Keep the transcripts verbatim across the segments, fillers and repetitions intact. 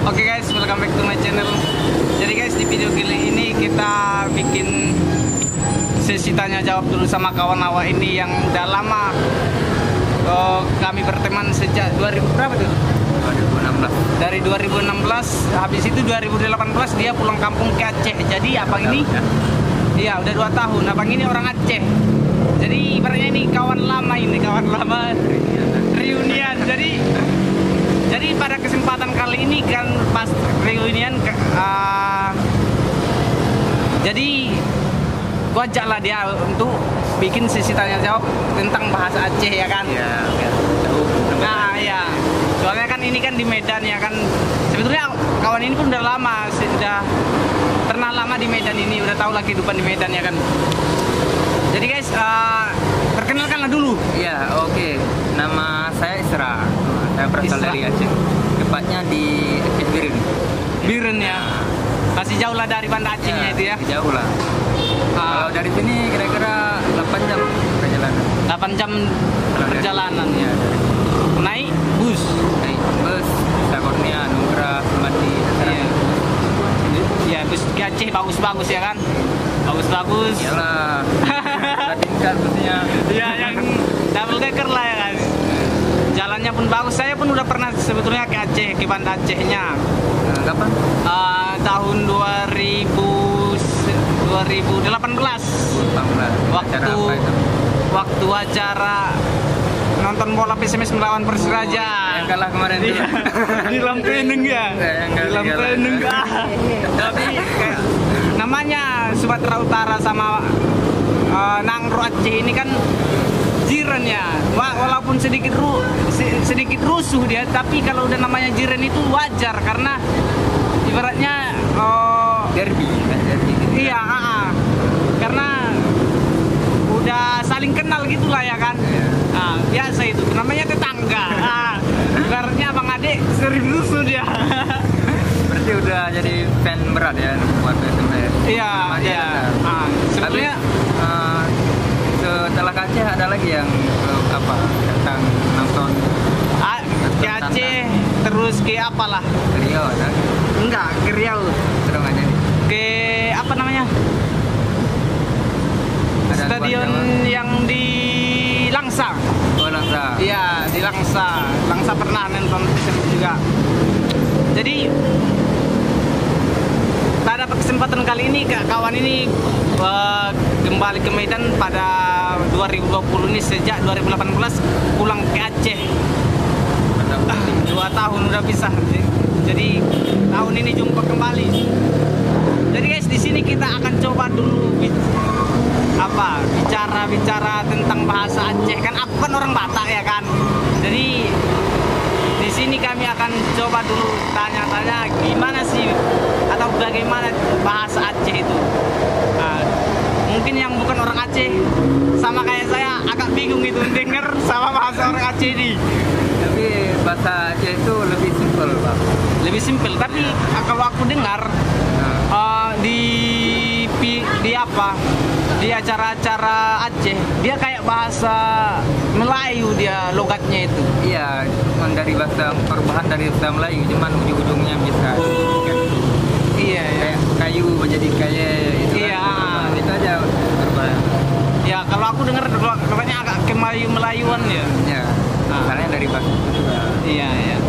Oke okay guys, welcome back to my channel. Jadi guys, di video kali ini kita bikin sesi tanya jawab dulu sama kawan awak ini yang udah lama uh, kami berteman sejak dua ribu berapa tuh? dua ribu enam belas. Dari dua ribu enam belas, habis itu dua ribu delapan belas dia pulang kampung ke Aceh. Jadi abang ini, iya udah dua tahun. Abang ini orang Aceh. Jadi ibaratnya ini kawan lama ini, kawan lama reunian. Jadi Jadi pada kesempatan kali ini kan pas reunian uh, jadi gua ajaklah dia untuk bikin sesi tanya jawab tentang bahasa Aceh ya kan? Iya, biar jauh. Nah, ya. Soalnya kan ini kan di Medan ya kan. Sebetulnya kawan ini pun udah lama, sudah pernah lama di Medan ini, udah tahu lah kehidupan di Medan ya kan. Jadi guys, uh, perkenalkanlah dulu. Iya, oke. Okay. Nama saya Isra. Saya berasal dari Aceh. Tepatnya di Aceh Biren. Biren ya. Masih jauh lah dari Banda Acehnya Ya, itu ya. jauh lah. Uh, Kalau dari sini kira-kira delapan jam perjalanan. delapan jam Kalau perjalanan dari, ya. naik bus. Naik bus, Sakornia, Nunggra, Semati. Iya. Ya, bus ke Aceh bagus-bagus ya kan? Bagus-bagus. Iyalah. Tingkat busnya. Iya, yang double decker lah ya kan. Jalannya pun bagus. Saya pun udah pernah sebetulnya ke Aceh, ke Banda Acehnya. Nah, kapan? Uh, tahun dua ribu delapan belas. delapan belas. Waktu Acara apa itu? waktu acara nonton bola P S M S melawan Persiraja. Yang kalah kemarin Di, itu. di Lampeneng ya. Yang Di kalah- Lampeneng. kalah. Tapi kayak, namanya Sumatera Utara sama uh, Nangro Aceh ini kan jiran ya. Walaupun sedikit ru, sedikit rusuh dia, tapi kalau udah namanya jiran itu wajar karena ibaratnya uh, Derby, kan? Derby gitu. iya, uh, uh, karena udah saling kenal gitulah ya kan. Nah, biasa itu namanya tetangga. Nah, ibaratnya abang adik sering rusuh dia. Berarti udah jadi fan berat ya buat P S M S. Iya, Sama iya. dia. Ah, sebetulnya Tapi, eh, setelah ke Aceh ada lagi yang eh, apa datang nonton ah, ke Aceh terus ke apalah? Riau ada Enggak, ke Riau. terus aja nih. Ke apa namanya? Ada Stadion luar yang di Langsa. Jawa. Oh Langsa. Iya, di Langsa. Langsa pernah nonton juga. Jadi pada kesempatan kali ini kawan ini uh, kembali ke Medan pada dua ribu dua puluh ini, sejak dua ribu delapan belas pulang ke Aceh. Ah, dua tahun udah pisah. Jadi tahun ini jumpa kembali. Jadi guys, di sini kita akan coba dulu apa bicara-bicara tentang bahasa Aceh. Kan aku kan orang Batak ya kan. Jadi di sini kami akan coba dulu tanya-tanya gimana sih atau bagaimana bahasa Aceh itu. Nah, mungkin yang bukan orang Aceh sama kayak saya agak bingung itu denger sama bahasa orang Aceh ini. Tapi bahasa Aceh itu lebih simpel, Pak. Lebih simpel, tapi kalau aku dengar Nah, uh, di di apa di acara-acara Aceh dia kayak bahasa Melayu, dia logatnya itu. iya, cuma dari bahasa perubahan dari bahasa Melayu, cuman ujung-ujungnya bisa kan. Iya, ya. Kayak kayu menjadi kaya itu Iya. kan. Itu aja perubahan. Ya kalau aku dengar logatnya agak ke Melayu-Melayuan ya. Ya, Ah. misalnya dari bahasa itu juga. Iya, iya.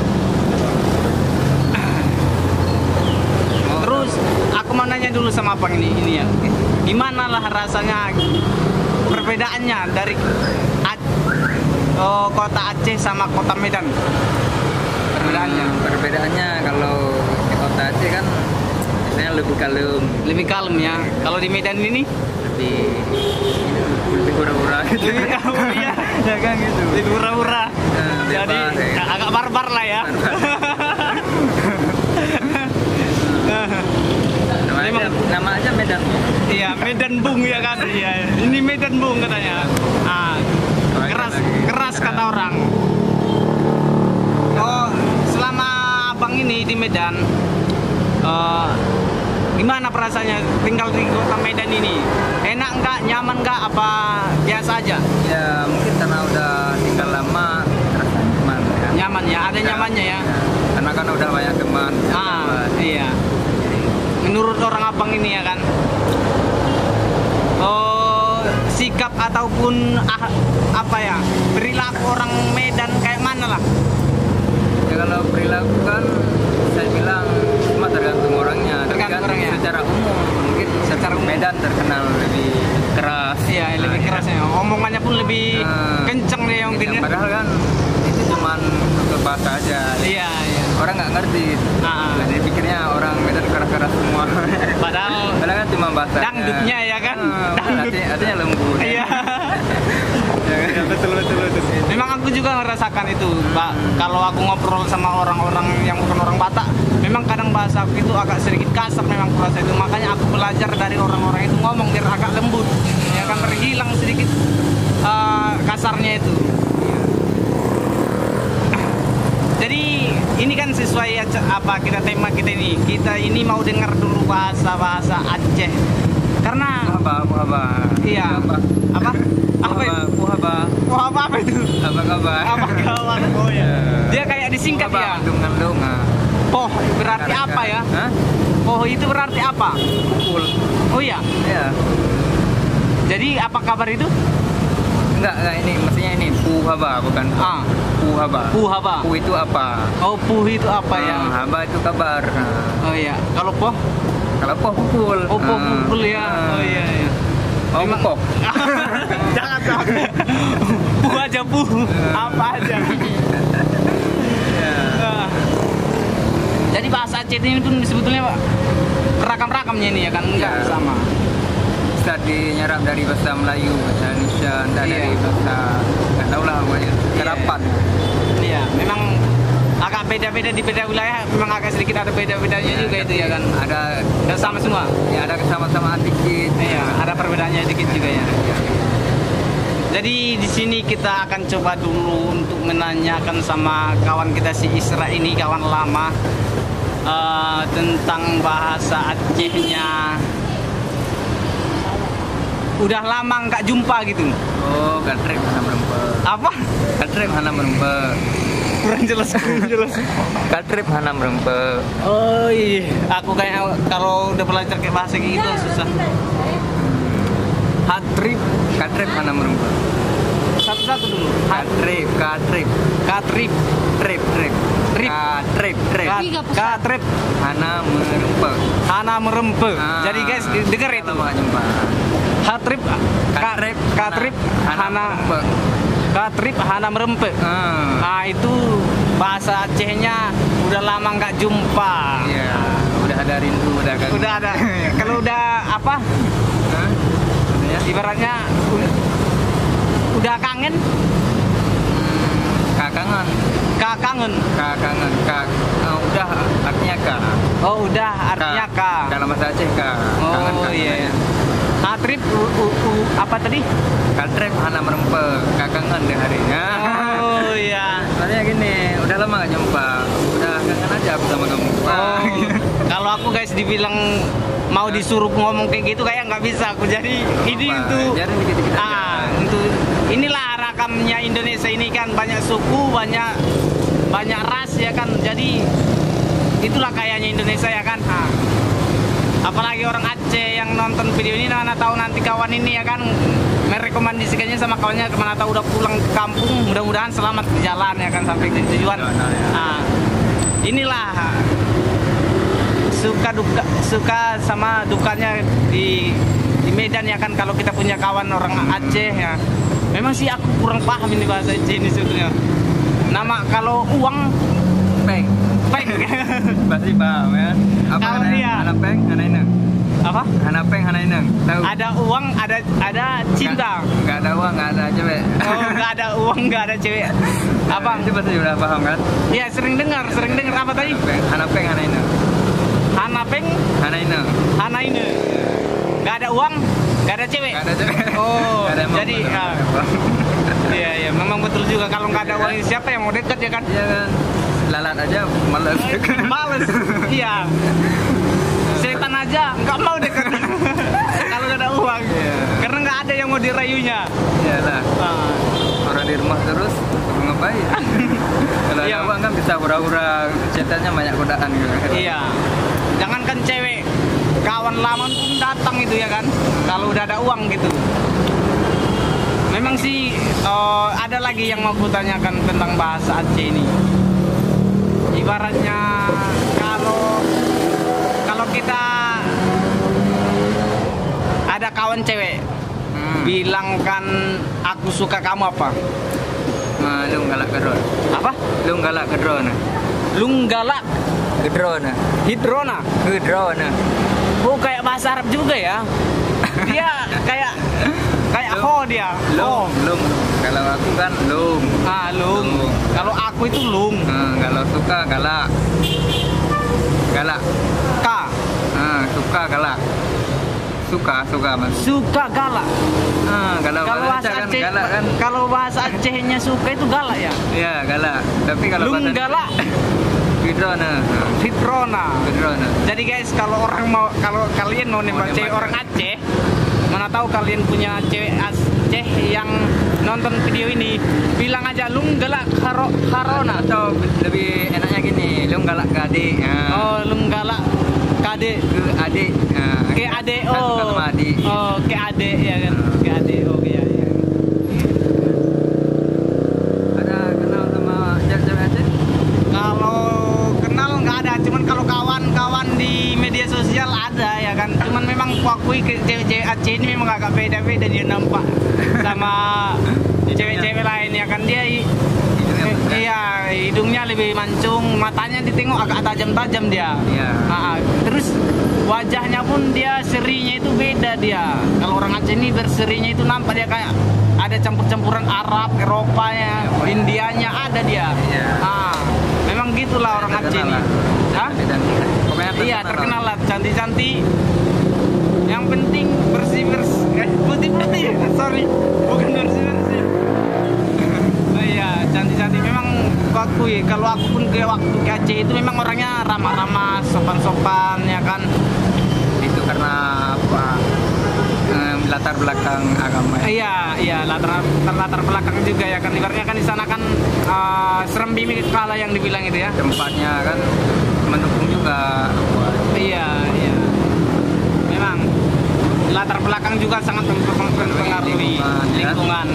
Terus aku mau nanya dulu sama abang ini, ini ya. Gimana lah rasanya perbedaannya dari Ac- oh, kota Aceh sama kota Medan? Perbedaannya. Hmm, perbedaannya kalau di kota Aceh kan biasanya lebih kalem, Lebih kalem ya. Kalau di Medan ini lebih lebih hura-hura gitu. oh, iya, Ya kan gitu. lebih hura-hura. Nah, Jadi bebas, ya. agak barbar lah ya. Nama aja, Memang- nama aja Medan. Iya, Medan Bung ya kan. Iya, ini Medan Bung katanya. Ah, keras, keras kata orang. Oh, selama abang ini di Medan, eh, gimana perasaannya tinggal di kota Medan ini? Enak nggak, nyaman nggak, apa biasa aja? Ya mungkin karena udah tinggal lama terasa nyaman ya. Nyaman ya, ada nyamannya ya. Karena kan udah banyak teman teman. Ah, iya. Menurut orang abang ini ya kan, oh, sikap ataupun ah, apa ya, perilaku orang Medan kayak mana lah? Ya kalau perilaku kan saya bilang cuma tergantung orangnya. Tapi Tergantung kan orangnya. secara umum mungkin secara Medan terkenal lebih keras. Iya, lebih Nah, keras ya. Omongannya pun lebih Nah, kenceng deh yang Iya, mungkin ya. padahal kan itu cuman untuk bahasa aja. Iya, iya. Orang nggak ngerti. Ah. Jadi pikirnya orang Medan keras-keras semua. Padahal Padahal kan cuma bahasa. dangdutnya ya kan? Ah, betul, Dangdut. artinya, artinya lembut. Iya. Ya, betul betul betul. Memang aku juga merasakan itu, Pak. Kalau aku ngobrol sama orang-orang yang bukan orang Batak, memang kadang bahasa aku itu agak sedikit kasar memang kurasa itu. Makanya aku belajar dari orang-orang itu ngomong biar agak lembut. Ya kan terhilang sedikit eh, kasarnya itu. Jadi ini kan sesuai aja- apa kita tema kita ini. Kita ini mau dengar dulu bahasa-bahasa Aceh. Karena Apa apa apa. iya. Apa? Apa? Apa itu? Apa? Oh, apa apa itu? Apa kabar? Apa kawan? Oh ya. Dia kayak disingkat ya. Dengan donga. Poh berarti apa ya? Hah? Poh itu berarti apa? Pukul. Oh iya. Iya. Jadi apa kabar itu? Enggak, enggak ini mestinya ini puhaba bukan Ah, puhaba. puhaba. Pu itu apa? Oh, puh itu apa ya? Ah, haba itu kabar. Nah, Oh iya. Kalau poh? kalau poh pukul. Oh, poh Ah. pukul ya. Ah. Oh iya iya. Oh, Memang- poh. Jangan dong. Puh aja puh. Apa aja. Ah. Jadi bahasa Aceh ini pun sebetulnya Pak, rakam-rakamnya ini ya kan enggak Iya. sama. Bisa dinyerap dari bahasa Melayu, bahasa Indonesia, entah Iya. dari bahasa enggak tahu lah pokoknya. Serapan. Iya, memang agak beda-beda di beda wilayah, memang agak sedikit ada beda-bedanya juga itu ya kan. Ada Nggak sama semua. ya ada kesamaan dikit. Iya, ada perbedaannya dikit juga ya. Jadi di sini kita akan coba dulu untuk menanyakan sama kawan kita si Isra ini, kawan lama, eh, tentang bahasa Acehnya. Udah lama nggak jumpa gitu. Oh, katrep hana merempe. Apa? Katrep hana merempe. Kurang jelas, kurang jelas. Katrep hana merempe. Oh iya, aku kayak kalau udah belajar kayak bahasa kayak gitu susah. Hatrip, Katrep hana merempe. satu-satu dulu. Katrep, katrep, Katrip, trep, trep. Trip. Katrep, trep. Kat- katrip, Hana merempe. hana merempe. Ah. Jadi guys, dengar itu. Lama nggak jumpa. Hatrip, Katrep, katrip, hana, merempe. katrip, hana merempe. Ah. Nah itu bahasa Acehnya udah lama nggak jumpa. Iya, udah ada rindu, udah kan. Udah ada. Kalau udah apa? Hah? Ya. Ibaratnya udah, udah kangen, Kakangan, kakangen. kakangan, kak. Oh, udah artinya kak. Oh udah, artinya Kak. ka. Dalam bahasa Aceh kak. Kangen, Oh kak. iya. iya. Hatrip, u- u- u- apa tadi? Katrep hana merempe. Kakangan deh harinya. Oh iya. Soalnya gini, udah lama gak jumpa. Udah kangen aja aku sama kamu. Oh, kalau aku guys dibilang mau disuruh ngomong kayak gitu kayak nggak bisa aku. Jadi ini Apa, untuk biarin dikit-dikit aja. ah untuk inilah rakamnya Indonesia ini kan banyak suku, banyak banyak ras ya kan. Jadi itulah kayaknya Indonesia ya kan. Ah. Apalagi orang Aceh yang nonton video ini mana tahu nanti kawan ini ya kan merekomendasikannya sama kawannya kemana tahu udah pulang ke kampung, mudah-mudahan selamat di jalan ya kan sampai ke tujuan. Ah, inilah suka duka suka sama dukanya di di Medan ya kan kalau kita punya kawan orang Aceh ya. Memang sih aku kurang paham ini bahasa Aceh ini sebetulnya. Nama kalau uang Peng. peng Pasti paham ya. Apa Kalau hana, dia- hana peng, hana ineng. apa? Hana peng, hana ineng. Tahu? Ada uang, ada ada cinta. Nggak- nggak ada uang, nggak ada cewek. Oh, nggak ada uang, nggak ada cewek. Apa? Itu pasti udah paham kan? Ya sering dengar, sering dengar apa tadi? Peng. Hana peng, hana ineng. Hana peng, Hana ineng. hana ini. Nggak ada uang, nggak ada cewek. Nggak ada cewek. Oh, Nggak ada emang, jadi, bener, ah. bener. Iya, iya, memang betul juga kalau nggak ada uang siapa yang mau dekat ya kan? Iya kan. Lalat aja males. Males. Iya. Setan aja nggak mau dekat kalau nggak ada uang. Iya. Karena nggak ada yang mau dirayunya. Iyalah. Ah. Orang di rumah terus baik. Kalau Iya. ada uang kan bisa pura-pura chatnya banyak godaan gitu. Iya. Jangankan cewek, kawan lama pun datang itu ya kan. Kalau udah ada uang gitu. Memang sih eh, ada lagi yang mau kutanyakan tentang bahasa Aceh ini. Ibaratnya kalau kalau kita ada kawan cewek, Hmm. bilangkan aku suka kamu apa? Nah, lu galak kedron. Apa? Lu galak kedron. Lunggalak, Kedron. hidrona. Kedron. Oh kayak bahasa Arab juga ya. Dia kayak kayak ho dia. Oh. Lung, lung. Kalau aku kan lung. Ah, lung. Lung. Kalau aku itu lung. Nah, kalau suka galak. Galak. Ka. Ah, suka galak. Suka, suka mas. Suka galak. Ah, kalau, Kalau bahasa bahasa Aceh kan Aceh, galak kan. kalau bahasa Acehnya suka itu galak ya. Iya, galak. Tapi kalau Lung bahasa galak. Kedron. Ah, Hidrona. Kedron. Jadi guys, kalau orang mau kalau kalian mau nembak nembak. cewek orang Aceh, mana tahu kalian punya cewek Aceh yang nonton video ini, bilang aja lung galak haro, harona. Atau lebih enaknya gini, lu galak ke adik. Ah. Oh, lung galak kade Ke adik. Ah, ke ade kan suka oh. sama adik. Oh, ke ade ya kan. Ke ade oh ya ya. Ada kenal sama cewek Aceh? Kalau kenal nggak ada, cuman kalau kawan-kawan di media sosial ada ya kan. Cuman memang kuakui ke cewek-cewek Aceh ini memang agak beda-beda dia nampak sama cewek-cewek lain ya kan. Dia i- Hidungnya besar. iya hidungnya lebih mancung, matanya ditengok agak tajam-tajam dia. Iya. Ah, ah. Terus wajahnya pun dia serinya itu beda dia. Kalau orang Aceh ini berserinya itu nampak dia kayak ada campur-campuran Arab, Eropa ya, Indianya ada dia. Iya. Ah, memang gitulah orang Aceh Terkenal ini. lah. Hah? Dan pokoknya Iya terkenal lah, cantik-cantik. Yang penting bersih-bersih, eh, putih-putih. Sorry, bukan bersih-bersih. Oh iya, cantik-cantik. Memang aku akui, kalau aku pun ke waktu ke Aceh itu memang orangnya ramah-ramah, sopan-sopan ya kan. itu karena apa? Eh, latar belakang agama. Ya. Iya, iya latar latar belakang juga ya kan. Ibaratnya kan di sana kan uh, Serembi kala yang dibilang itu ya. Tempatnya kan mendukung juga. Iya, iya. Memang latar belakang juga sangat mempengaruhi Lingkungan, ya. lingkungan.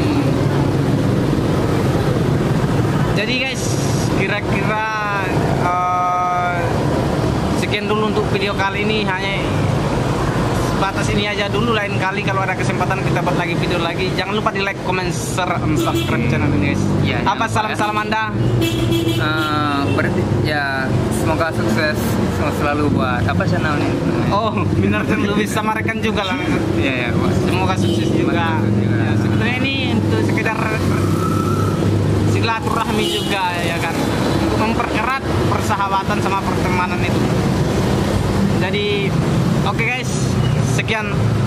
Jadi guys, kira-kira uh, sekian dulu untuk video kali ini. Hanya batas ini aja dulu, lain kali kalau ada kesempatan kita buat lagi video lagi. Jangan lupa di like, comment, share, and subscribe channel ini guys. Iya, Apa jangan lupa salam-salam Anda? Eh, berarti ya semoga sukses selalu buat apa channel ini. Oh, Minar dan Lubis Samarekan juga lah. Iya ya. Bos. Semoga sukses juga. Sukses juga. Ya, sebetulnya ini untuk sekedar silaturahmi juga ya kan, untuk mempererat persahabatan sama pertemanan itu. Jadi, oke guys, sekian.